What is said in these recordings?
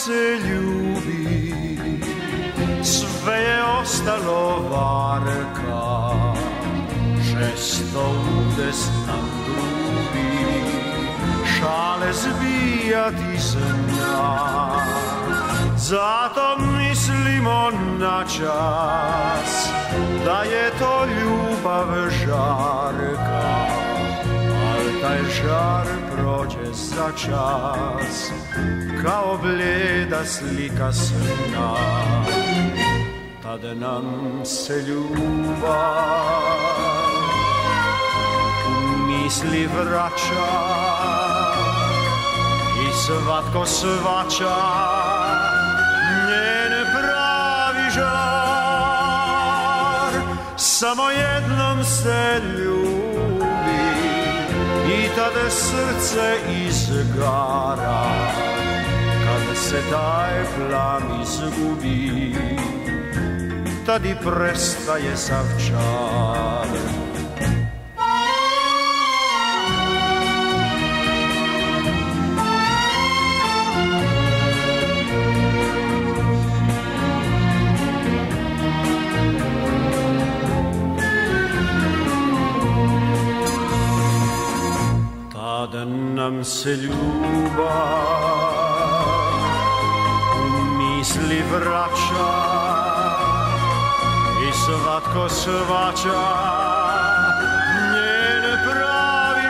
se ljubi, sve je ostalo varka, žesto udes nam drugi, šale zbijati zna. Zato mislimo na čas, da je to ljubav žarka, al taj žar prođe za čas, kao bljeda slika sna. Tad nam se ljubav u misli vraća i svatko svaća njen pravi žar. Samo jednom se ljubi i tada srce izgara, kad se taj plam izgubi, tad i prestaje sav čar. Tad nam se ljubav u misli vraća i svatko svaća njen pravi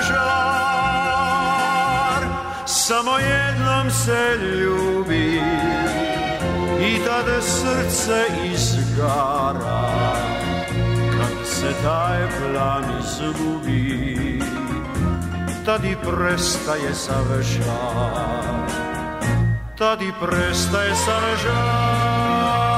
žar. Samo jednom se ljubi i tada srce izgara, kad se taj plan izgubi, tad i prestaje sav žar, tad i prestaje sav žar.